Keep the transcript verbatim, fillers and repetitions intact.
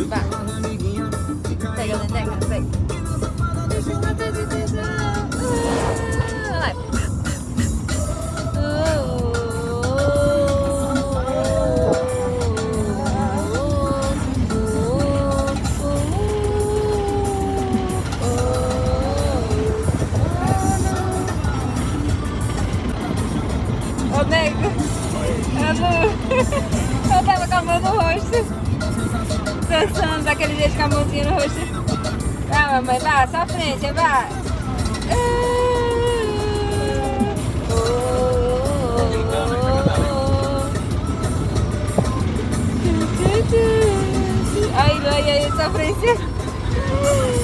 Vai. Pega, Neneca, pega. Vai. Ô, nego, eu não... eu tava com a mão no rosto, dançando daquele jeito com a mãozinha no rosto. Vai, mamãe, vai, só frente, vai. Ai, ai, ai, só frente.